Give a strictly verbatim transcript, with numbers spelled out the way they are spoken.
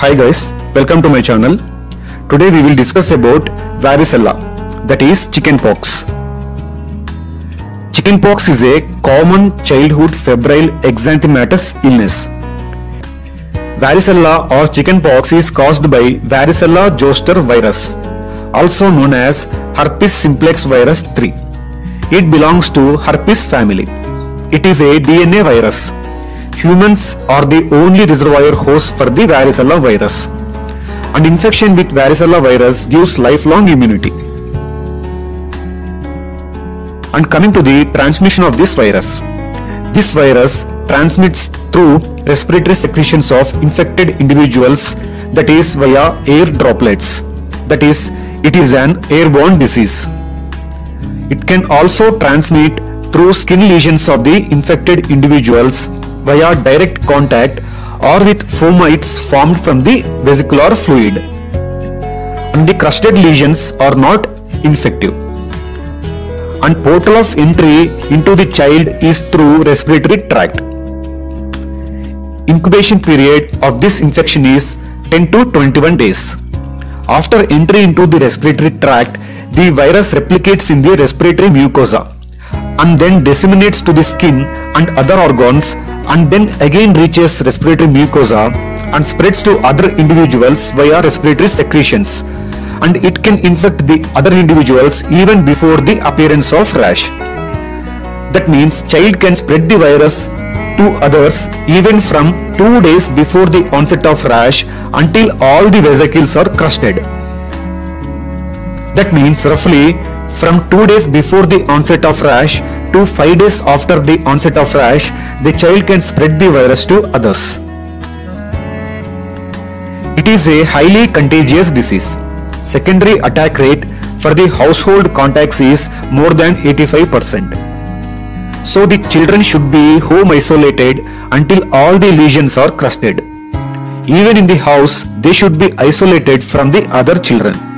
Hi guys, welcome to my channel. Today we will discuss about varicella, that is chickenpox. Chickenpox is a common childhood febrile exanthematous illness. Varicella or chickenpox is caused by varicella zoster virus, also known as herpes simplex virus three. It belongs to herpes family. It is a D N A virus. Humans are the only reservoir host for the varicella virus, and infection with varicella virus gives lifelong immunity. And coming to the transmission of this virus, this virus transmits through respiratory secretions of infected individuals, that is via air droplets, that is, it is an airborne disease. It can also transmit through skin lesions of the infected individuals via direct contact or with fomites formed from the vesicular fluid. And the crusted lesions are not infective. And portal of entry into the child is through respiratory tract. Incubation period of this infection is ten to twenty-one days. After entry into the respiratory tract, the virus replicates in the respiratory mucosa and then disseminates to the skin and other organs, and then again reaches respiratory mucosa and spreads to other individuals via respiratory secretions, and it can infect the other individuals even before the appearance of rash. That means child can spread the virus to others even from two days before the onset of rash until all the vesicles are crusted. That means roughly from two days before the onset of rash to five days after the onset of rash, the child can spread the virus to others. It is a highly contagious disease. Secondary attack rate for the household contacts is more than eighty-five percent. So the children should be home isolated until all the lesions are crusted. Even in the house, they should be isolated from the other children.